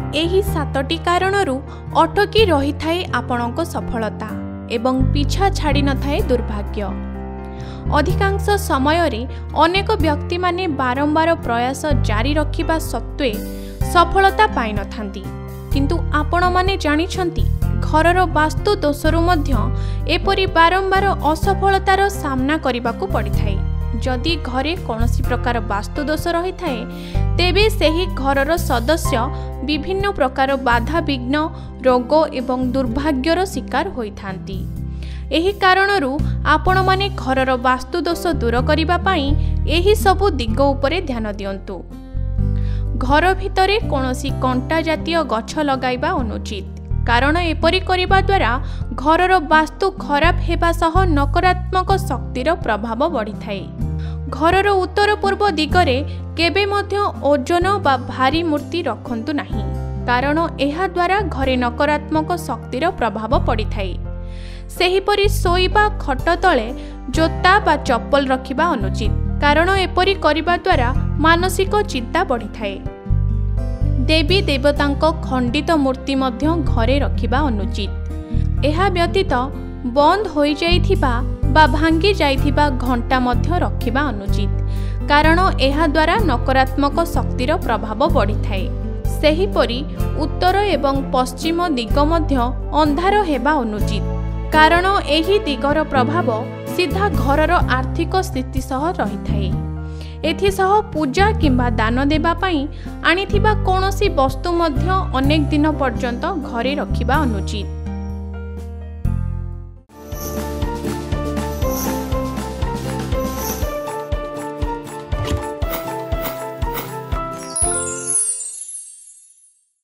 एही 7टी कारणरू अटकी रही थाए आपणक सफलता एवं पीछा छाड़ी न थाए दुर्भाग्य। अधिकांश समय रे अनेक व्यक्ति माने बारंबार प्रयास जारी रखिबा सत्वे सफलता पाई न थांती, किंतु आपण माने जानिछंती घरर वास्तु दोषरु मध्य एपरि बारंबार असफलतार सामना करिबाकू पड़िथाए। जदि घरे कौनसी प्रकार वास्तु दोष रही थाए तेबे सेही घरर सदस्य विभिन्न प्रकार बाधा विघ्न रोग एवं दुर्भाग्यर शिकार होइथांती। एही कारणरू आपण माने घरर वास्तु दोष दूर करिबा पई एही सबु दिग उपरे ध्यान दियंतु। घर भितरे कौनसी कंटा जातीय गछ लगाइबा अनुचित, कारण एपरि करिबा द्वारा घरर वास्तु खराब हेबा सह नकारात्मक शक्तिर प्रभाव बढ़िथाए। घरर उत्तर पूर्व दिगरे केबे मध्य ओजन बा भारी मूर्ति रखंतु नाही, कारण एहा द्वारा घरे नकारात्मक शक्तिर प्रभाव पड़िथाए। सेहीपरि सोइबा खट तले जोता बा चप्पल रखिबा अनुचित, कारण एपरि करिबा द्वारा मानसिक चिंता बढ़िथाए। देवी देवतांक खंडित मूर्ति मध्य घरे रखिबा अनुचित। एहा व्यतीत बंद होई जाइथिबा बा भांगी जाइथिबा घंटा मध्य रखिबा अनुचित, कारण एहा द्वारा नकारात्मक शक्तिर प्रभाव बढ़िथाए। सेहीपरि उत्तर एवं पश्चिम दिग मध्य अंधार हेबा अनुचित, कारण एही दिगर प्रभाव सीधा घरर आर्थिक स्थिति सह रहिथाए। एथिसह पूजा किंबा दान देबा पई आनिथिबा कोनोसी वस्तु मध्य अनेक दिन पर्यंत घरे रखिबा अनुचित।